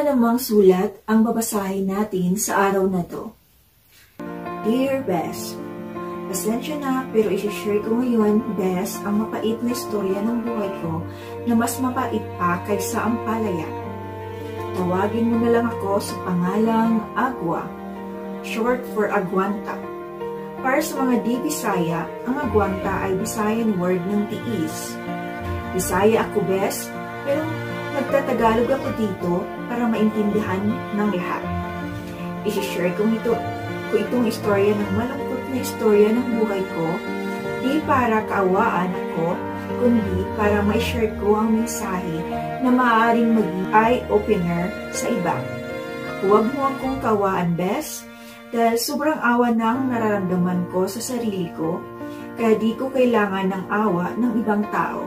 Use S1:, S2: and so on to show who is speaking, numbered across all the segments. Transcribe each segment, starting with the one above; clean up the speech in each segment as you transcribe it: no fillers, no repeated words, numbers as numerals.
S1: namang sulat ang babasahin natin sa araw na to. Dear Bes, pasensya na pero isi-share ko ngayon, Bes, ang mapait na istorya ng buhay ko na mas mapait pa kaysa ang palaya. Tawagin mo na lang ako sa pangalang Agwa, short for Agwanta. Para sa mga di Bisaya, ang Agwanta ay Bisayan word ng tiis. Bisaya ako, Bes, pero nagtatagalog ako dito para maintindihan ng lahat. I-share ko itong istorya ng malungkot na istorya ng buhay ko, di para kaawaan ako, kundi para ma-share ko ang mensahe na maaaring maging eye-opener sa iba. Huwag mo akong kaawaan, Bes, dahil sobrang awa na ang nararamdaman ko sa sarili ko, kaya di ko kailangan ng awa ng ibang tao.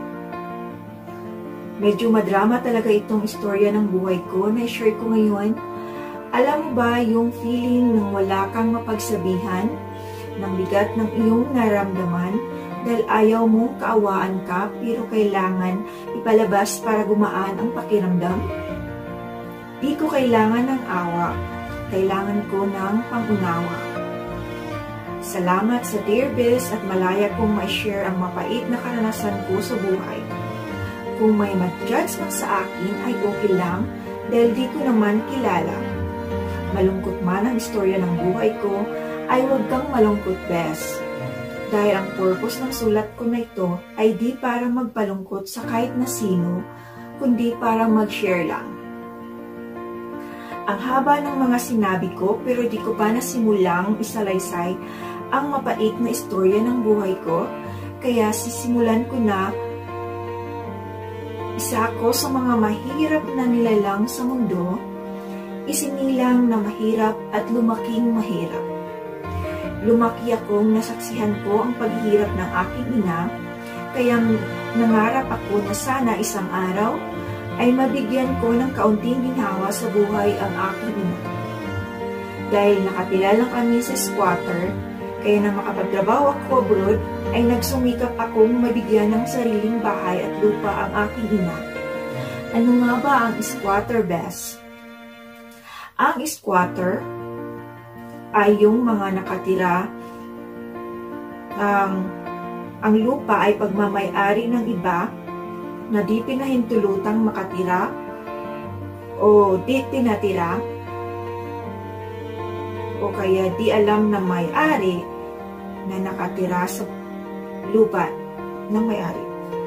S1: Medyo madrama talaga itong istorya ng buhay ko na i-share ko ngayon. Alam mo ba yung feeling ng wala kang mapagsabihan, ng bigat ng iyong naramdaman dahil ayaw mong kaawaan ka pero kailangan ipalabas para gumaan ang pakiramdam? Di ko kailangan ng awa, kailangan ko ng pangunawa. Salamat sa Dear Bes at malaya kong ma-share ang mapait na karanasan ko sa buhay. Kung may mag-judge man sa akin ay okay lang dahil di ko naman kilala. Malungkot man ang istorya ng buhay ko ay huwag kang malungkot, Bes. Dahil ang purpose ng sulat ko na ito ay di para magpalungkot sa kahit na sino, kundi para mag-share lang. Ang haba ng mga sinabi ko pero di ko pa nasimulang isalaysay ang mapait na istorya ng buhay ko, kaya sisimulan ko na. Isa ako sa mga mahirap na nilalang sa mundo, isinilang na mahirap at lumaking mahirap. Lumaki akong nasaksihan ko ang paghihirap ng aking ina, kaya nangarap ako na sana isang araw ay mabigyan ko ng kaunting ginhawa sa buhay ang aking ina. Dahil nakatira lang kami sa squatter, kaya na makapagtrabaho ako abroad, ay nagsumikap akong mabigyan ng sariling bahay at lupa ang aking ina. Ano nga ba ang squatter, Bes? Ang squatter ay yung mga nakatira, ang lupa ay pagmamay-ari ng iba na di pinahintulutang makatira o di tinatira o kaya di alam na may-ari na nakatira sa lupa ng may-ari.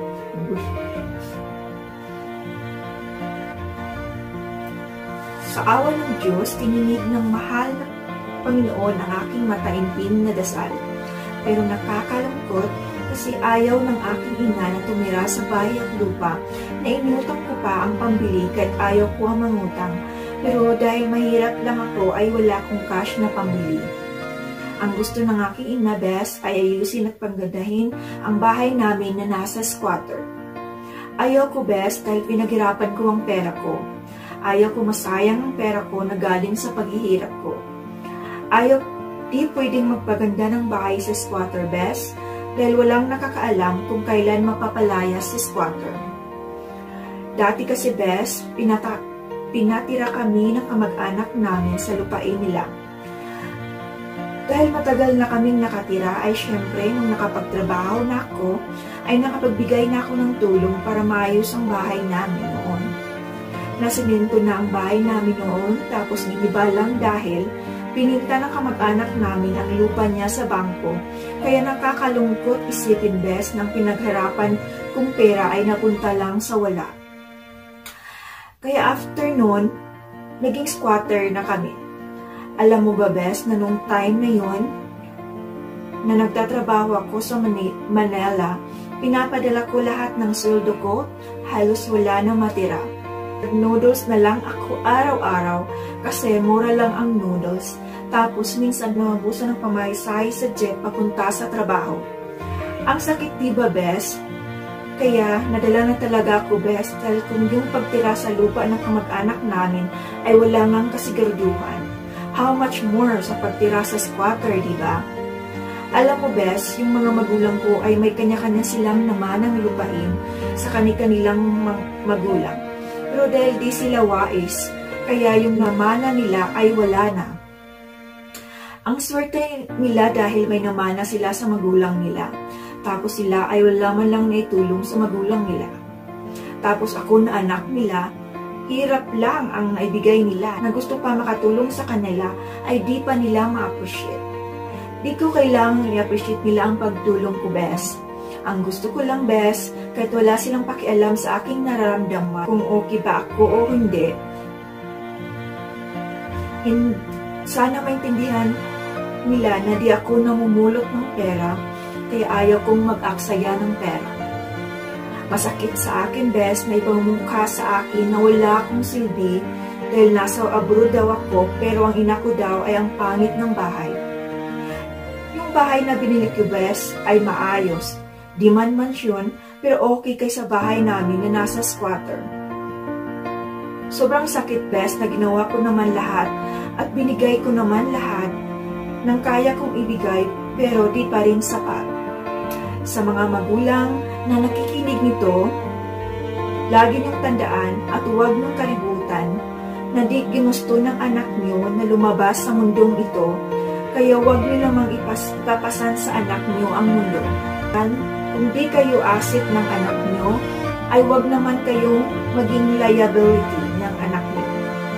S1: Sa awa ng Diyos, tininig ng mahal na Panginoon ang aking mataimtim na dasal. Pero nakakalungkot kasi ayaw ng aking ina na tumira sa bahay at lupa na inutang ko pa ang pambili kahit ayaw ko ang mangutang. Pero dahil mahirap lang ako ay wala akong cash na pambili. Ang gusto ng aking ina, Bes, ay ayusin at panggandahin ang bahay namin na nasa squatter. Ayaw ko, Bes, dahil pinaghirapan ko ang pera ko. Ayaw ko masayang ang pera ko na galing sa paghihirap ko. Ayaw di pwedeng magpaganda ng bahay sa squatter, Bes, dahil walang nakakaalam kung kailan mapapalaya si squatter. Dati kasi, Bes, pinatira kami ng kamag-anak namin sa lupain nila. Dahil matagal na kaming nakatira ay syempre nung nakapagtrabaho na ako ay nakapagbigay na ako ng tulong para maayos ang bahay namin noon. Nasimento na ang bahay namin noon tapos giniba lang dahil pininta ng kamag-anak namin ang lupa niya sa bangko, kaya nakakalungkot isipin, Bes, ng pinagharapan kung pera ay napunta lang sa wala. Kaya after noon, naging squatter na kami. Alam mo ba, Bes, na nung time na yon na nagtatrabaho ako sa Manila, pinapadala ko lahat ng sweldo ko, halos wala na matira. Noodles na lang ako araw-araw kasi mura lang ang noodles. Tapos minsan naubusan ng pamasahe sa jeep papunta sa trabaho. Ang sakit, diba, Bes? Kaya nadala na talaga ako, Bes, dahil kung yung pagtira sa lupa ng kamag-anak namin ay wala ngang kasiguraduhan. How much more sa pagtira sa squatter, diba? Alam mo, Bes, yung mga magulang ko ay may kanya-kanya silang namanang lupain sa kanilang magulang. Pero dahil di sila wais, kaya yung namana nila ay wala na. Ang swerte nila dahil may namana sila sa magulang nila. Tapos sila ay wala man lang naitulong sa magulang nila. Tapos ako na anak nila, hirap lang ang naibigay nila na gusto pa makatulong sa kanila ay di pa nila ma-appreciate. Di ko kailangang i-appreciate nila ang pagtulong ko, bes. Ang gusto ko lang, bes, kahit wala silang pakialam sa aking nararamdaman kung okay ba ako o hindi. Sana maintindihan nila na di ako namumulot ng pera, kaya ayaw kong mag-aksaya ng pera. Masakit sa akin, bes, na ibang mukha sa akin na wala akong silbi dahil nasa abroad daw ako pero ang ina ko daw ay ang pangit ng bahay. Yung bahay na binili ko, bes, ay maayos. Di man mansyon, pero okay kaysa bahay namin na nasa squatter. Sobrang sakit, bes, na ginawa ko naman lahat at binigay ko naman lahat ng kaya kong ibigay pero di pa rin sapat. Sa mga magulang na nakikinig nito, lagi niyong tandaan at huwag niyong kalibutan na di ginusto ng anak niyo na lumabas sa mundong ito, kaya huwag niyo namang ipapasan sa anak niyo ang mundo. Kung di kayo asset ng anak niyo, ay huwag naman kayong maging liability ng anak niyo.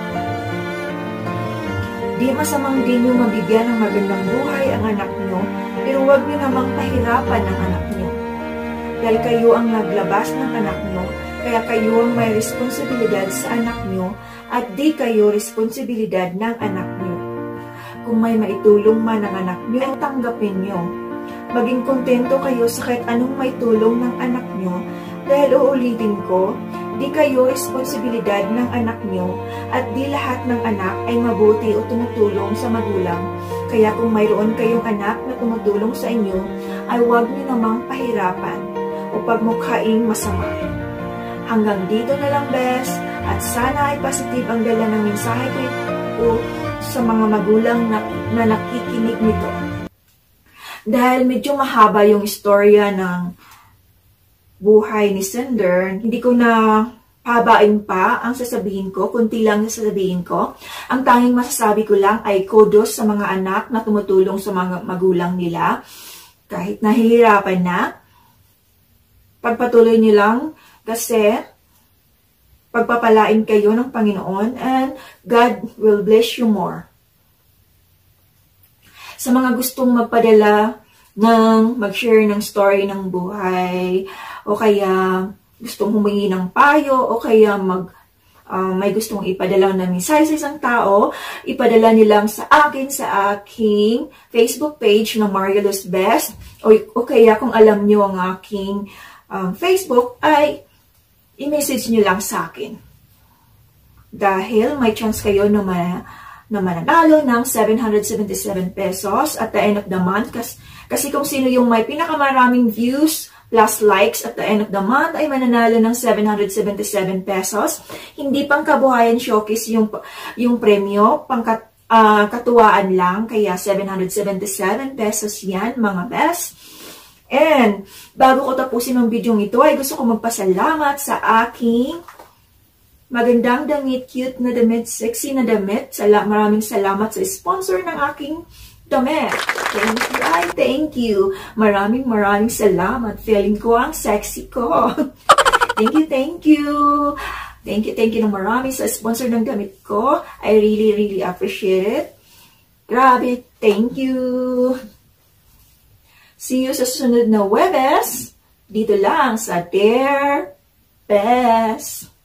S1: Di masamang di niyo mabigyan ng magandang buhay ang anak niyo, pero huwag niyo namang pahirapan ang anak niyo. Dahil kayo ang naglabas ng anak niyo, kaya kayo ang may responsibilidad sa anak niyo at di kayo responsibilidad ng anak niyo. Kung may maitulong man ang anak niyo, ay tanggapin niyo. Maging kontento kayo sa kahit anong may tulong ng anak niyo dahil uulitin ko, di kayo responsibilidad ng anak niyo at di lahat ng anak ay mabuti o tumutulong sa magulang. Kaya kung mayroon kayong anak na tumutulong sa inyo, ay huwag niyo namang pahirapan o pagmukhaing masama. Hanggang dito na lang, bes, at sana ay positive ang dala ng mensahe ko sa mga magulang na nakikinig nito. Dahil medyo mahaba yung istorya ng buhay ni Cinder, hindi ko na habain pa ang sasabihin ko, kunti lang yung sasabihin ko. Ang tanging masasabi ko lang ay kudos sa mga anak na tumutulong sa mga magulang nila. Kahit nahihirapan na, pagpatuloy niyo lang kasi pagpapalain kayo ng Panginoon and God will bless you more. Sa mga gustong magpadala mag-share ng story ng buhay, o kaya gustong humingi ng payo, o kaya may gustong ipadala na mensahe sa isang tao, ipadala nilang sa akin sa aking Facebook page na Marvelous Best, o kaya kung alam niyo ang aking Facebook, ay i-message niyo lang sa akin. Dahil may chance kayo na mananalo ng 777 pesos at the end of the month. Kasi kung sino yung may pinakamaraming views plus likes at the end of the month ay mananalo ng 777 pesos. Hindi pang kabuhayan showcase yung premyo, pang katuwaan lang. Kaya 777 pesos yan, mga best. And bago ko tapusin ang video ito ay gusto ko magpasalamat sa aking magandang damit, cute na damit, sexy na damit. Maraming salamat sa sponsor ng aking damit. Thank you. Ay, thank you. Maraming salamat. Feeling ko ang sexy ko. Thank you, thank you. Thank you ng marami sa sponsor ng damit ko. I really appreciate it. Grabe, thank you. See you sa susunod na Webes. Dito lang sa Dear Best.